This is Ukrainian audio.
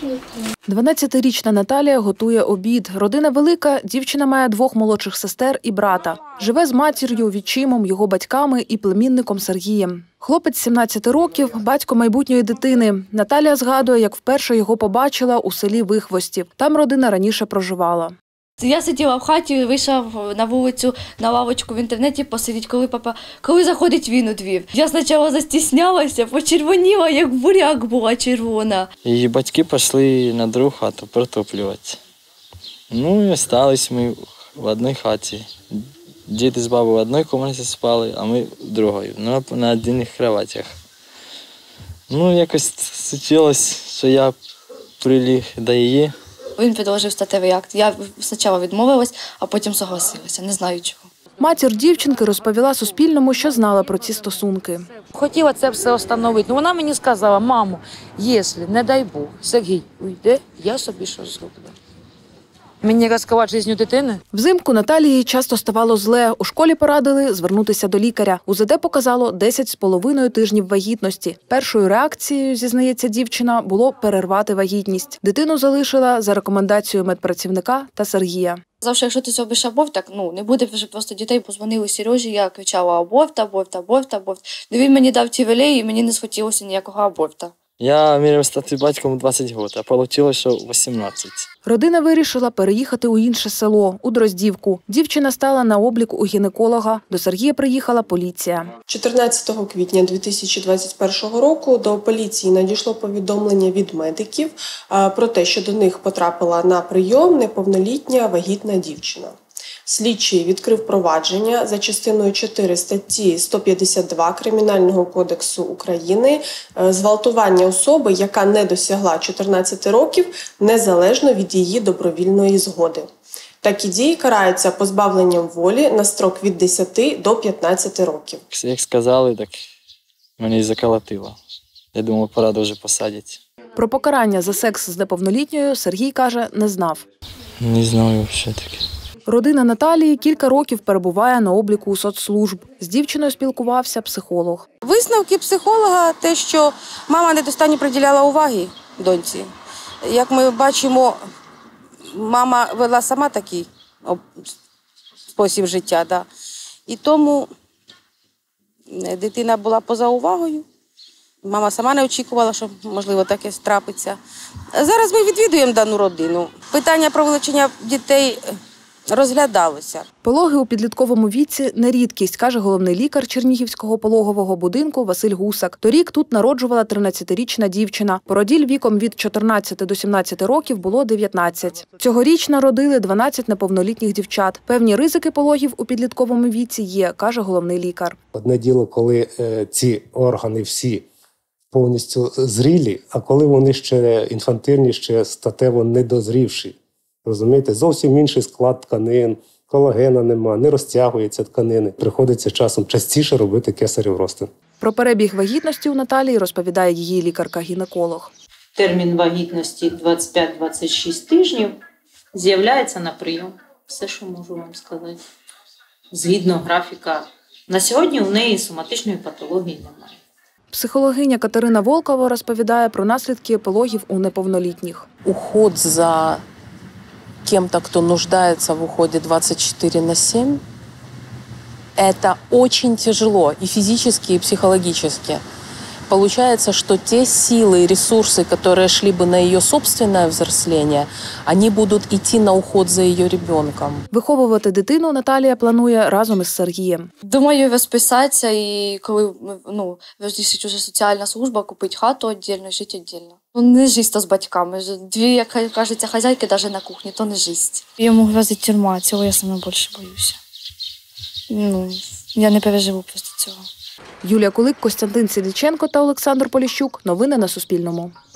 12-річна Наталія готує обід. Родина велика, дівчина має 2 молодших сестер і брата. Живе з матір'ю, відчимом, його батьками і племінником Сергієм. Хлопець 17 років, батько майбутньої дитини. Наталія згадує, як вперше його побачила у селі Вихвостів. Там родина раніше проживала. Я сиділа в хаті, вийшла на вулицю, на лавочку в інтернеті посидіти, коли заходить він у двір. Я спочатку застіснялася, почервоніла, як буряк була червона. Її батьки пішли на другу хату протоплювати. Ну і залишились ми в одній хаті. Діти з бабою в одній кімнаті спали, а ми в другій, на одних кроватях. Ну, якось случилось, що я приліг до її. Він предложив статевий акт. Я спочатку відмовилась, а потім согласилася. Не знаю чого. Матір дівчинки розповіла Суспільному, що знала про ці стосунки. Хотіла це все встановити. Вона мені сказала: мамо, якщо, не дай Бог, Сергій уйде, я собі щось зроблю. Мені розкривати життя дитини. Взимку Наталії часто ставало зле. У школі порадили звернутися до лікаря. УЗД показало 10,5 тижнів вагітності. Першою реакцією, зізнається дівчина, було перервати вагітність. Дитину залишила за рекомендацією медпрацівника та Сергія. Завжди, якщо ти зробиш аборт, так не буде вже просто дітей. Позвонили Сережі, я кричала: аборт, аборт, аборт, аборт. Він мені дав ті велеї, і мені не схотілося ніякого аборта. Я міряв стати батьком 20 років, а вийшло, що 18. Родина вирішила переїхати у інше село, у Дроздівку. Дівчина стала на облік у гінеколога. До Сергія приїхала поліція. 14 квітня 2021 року до поліції надійшло повідомлення від медиків про те, що до них потрапила на прийом неповнолітня вагітна дівчина. Слідчий відкрив провадження за частиною 4 статті 152 Кримінального кодексу України «Зґвалтування особи, яка не досягла 14 років, незалежно від її добровільної згоди». Такі дії караються позбавленням волі на строк від 10 до 15 років. Як сказали, так мені заколотило. Я думав, пора дуже посадити. Про покарання за секс з неповнолітньою Сергій каже, не знав. Не знаю взагалі таке. Родина Наталії кілька років перебуває на обліку у соцслужб. З дівчиною спілкувався психолог. Висновки психолога – те, що мама недостатньо приділяла уваги доньці. Як ми бачимо, мама вела сама такий спосіб життя. Да. І тому дитина була поза увагою. Мама сама не очікувала, що, можливо, таке трапиться. Зараз ми відвідуємо дану родину. Питання про вилучення дітей розглядалося. Пологи у підлітковому віці – не рідкість, каже головний лікар Чернігівського пологового будинку Василь Гусак. Торік тут народжувала 13-річна дівчина. Породіль віком від 14 до 17 років було 19. Цьогоріч народили 12 неповнолітніх дівчат. Певні ризики пологів у підлітковому віці є, каже головний лікар. Одне діло, коли ці органи всі повністю зрілі, а коли вони ще інфантильні, ще статево недозрівші. Розумієте, зовсім інший склад тканин, колагена нема, не розтягуються тканини. Приходиться часом частіше робити кесарів розтин. Про перебіг вагітності у Наталії розповідає її лікарка-гінеколог. Термін вагітності 25-26 тижнів, з'являється на прийом. Все, що можу вам сказати. Згідно графіка. На сьогодні у неї соматичної патології немає. Психологиня Катерина Волкова розповідає про наслідки пологів у неповнолітніх. Уход за кем-то, кто нуждается в уходе 24/7, это очень тяжело и физически, и психологически. Получается, что те силы и ресурсы, которые шли бы на ее собственное взросление, они будут идти на уход за ее ребенком. Виховувати дитину Наталія планує разом із Сергієм. Думаю, розписатися і коли вирішить уже соціальна служба, купити хату віддільно, жити віддільно. Не жисть з батьками. Дві, як кажеться, хазяйки навіть на кухні, то не жисть. Йому грозить тюрма, цього я саме більше боюся. Я не переживу просто цього. Юлія Кулик, Костянтин Сідиченко та Олександр Поліщук. Новини на Суспільному.